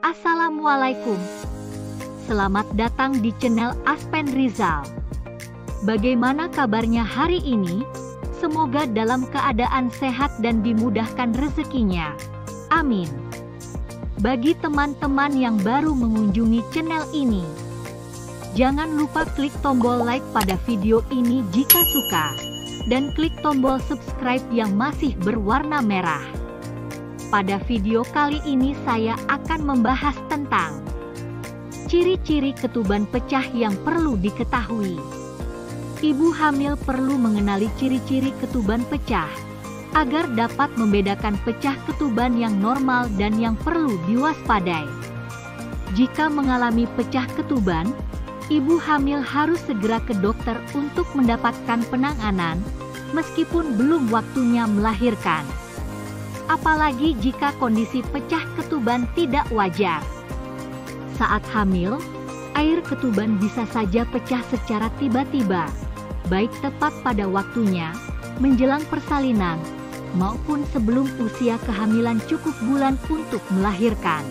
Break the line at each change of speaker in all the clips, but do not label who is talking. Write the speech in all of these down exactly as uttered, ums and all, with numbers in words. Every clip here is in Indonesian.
Assalamualaikum. Selamat datang di channel Aspen Rizal. Bagaimana kabarnya hari ini? Semoga dalam keadaan sehat dan dimudahkan rezekinya. Amin. Bagi teman-teman yang baru mengunjungi channel ini, jangan lupa klik tombol like pada video ini jika suka, dan klik tombol subscribe yang masih berwarna merah. Pada video kali ini saya akan membahas tentang ciri-ciri ketuban pecah yang perlu diketahui. Ibu hamil perlu mengenali ciri-ciri ketuban pecah, agar dapat membedakan pecah ketuban yang normal dan yang perlu diwaspadai. Jika mengalami pecah ketuban, ibu hamil harus segera ke dokter untuk mendapatkan penanganan, meskipun belum waktunya melahirkan. Apalagi jika kondisi pecah ketuban tidak wajar. Saat hamil, air ketuban bisa saja pecah secara tiba-tiba, baik tepat pada waktunya, menjelang persalinan, maupun sebelum usia kehamilan cukup bulan untuk melahirkan.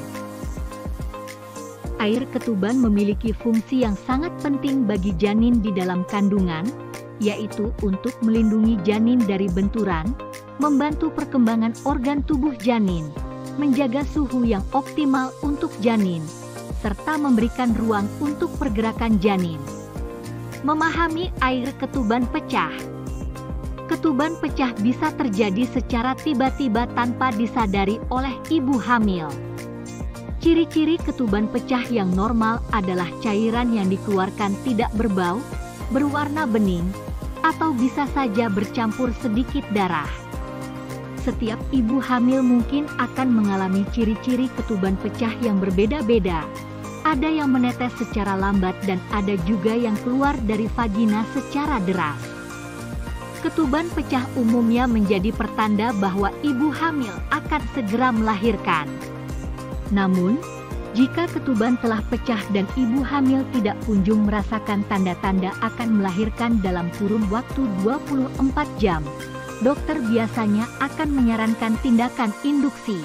Air ketuban memiliki fungsi yang sangat penting bagi janin di dalam kandungan, yaitu untuk melindungi janin dari benturan, membantu perkembangan organ tubuh janin, menjaga suhu yang optimal untuk janin, serta memberikan ruang untuk pergerakan janin. Memahami air ketuban pecah. Ketuban pecah bisa terjadi secara tiba-tiba tanpa disadari oleh ibu hamil. Ciri-ciri ketuban pecah yang normal adalah cairan yang dikeluarkan tidak berbau, berwarna bening, atau bisa saja bercampur sedikit darah. Setiap ibu hamil mungkin akan mengalami ciri-ciri ketuban pecah yang berbeda-beda. Ada yang menetes secara lambat dan ada juga yang keluar dari vagina secara deras. Ketuban pecah umumnya menjadi pertanda bahwa ibu hamil akan segera melahirkan. Namun, jika ketuban telah pecah dan ibu hamil tidak kunjung merasakan tanda-tanda akan melahirkan dalam kurun waktu dua puluh empat jam, dokter biasanya akan menyarankan tindakan induksi.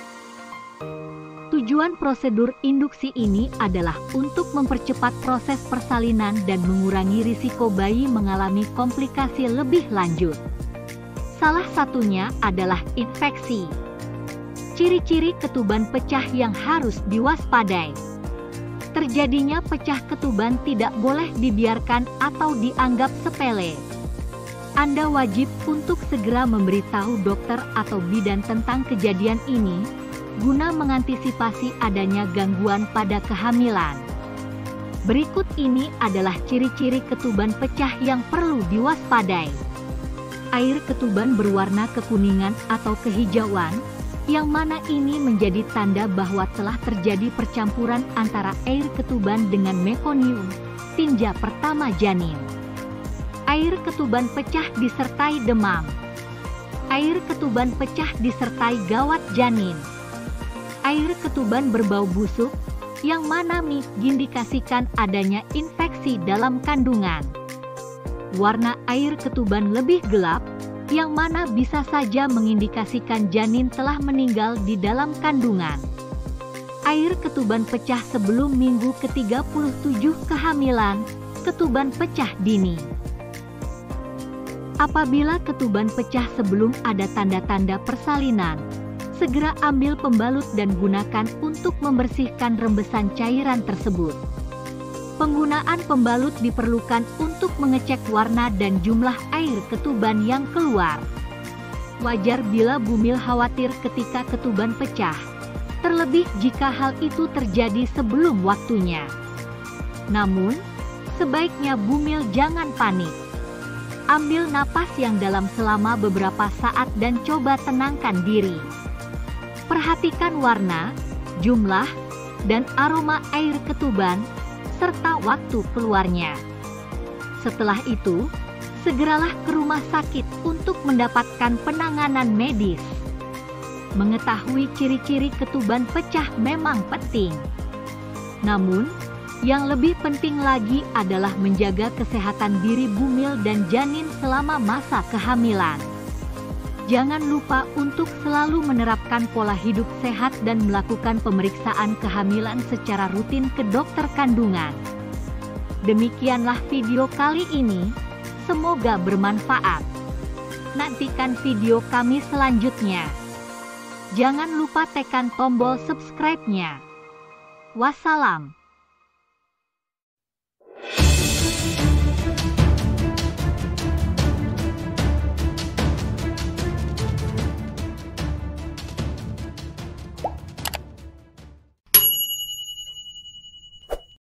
Tujuan prosedur induksi ini adalah untuk mempercepat proses persalinan dan mengurangi risiko bayi mengalami komplikasi lebih lanjut. Salah satunya adalah infeksi. Ciri-ciri ketuban pecah yang harus diwaspadai. Terjadinya pecah ketuban tidak boleh dibiarkan atau dianggap sepele. Anda wajib untuk segera memberitahu dokter atau bidan tentang kejadian ini, guna mengantisipasi adanya gangguan pada kehamilan. Berikut ini adalah ciri-ciri ketuban pecah yang perlu diwaspadai. Air ketuban berwarna kekuningan atau kehijauan, yang mana ini menjadi tanda bahwa telah terjadi percampuran antara air ketuban dengan mekonium, tinja pertama janin. Air ketuban pecah disertai demam. Air ketuban pecah disertai gawat janin. Air ketuban berbau busuk, yang mana mengindikasikan adanya infeksi dalam kandungan. Warna air ketuban lebih gelap, yang mana bisa saja mengindikasikan janin telah meninggal di dalam kandungan. Air ketuban pecah sebelum minggu ke tiga puluh tujuh kehamilan, ketuban pecah dini. Apabila ketuban pecah sebelum ada tanda-tanda persalinan, segera ambil pembalut dan gunakan untuk membersihkan rembesan cairan tersebut. Penggunaan pembalut diperlukan untuk mengecek warna dan jumlah air ketuban yang keluar. Wajar bila bumil khawatir ketika ketuban pecah, terlebih jika hal itu terjadi sebelum waktunya. Namun, sebaiknya bumil jangan panik. Ambil napas yang dalam selama beberapa saat dan coba tenangkan diri. Perhatikan warna, jumlah, dan aroma air ketuban, serta waktu keluarnya. Setelah itu, segeralah ke rumah sakit untuk mendapatkan penanganan medis. Mengetahui ciri-ciri ketuban pecah memang penting. Namun, yang lebih penting lagi adalah menjaga kesehatan diri bumil dan janin selama masa kehamilan. Jangan lupa untuk selalu menerapkan pola hidup sehat dan melakukan pemeriksaan kehamilan secara rutin ke dokter kandungan. Demikianlah video kali ini, semoga bermanfaat. Nantikan video kami selanjutnya. Jangan lupa tekan tombol subscribe-nya. Wassalam.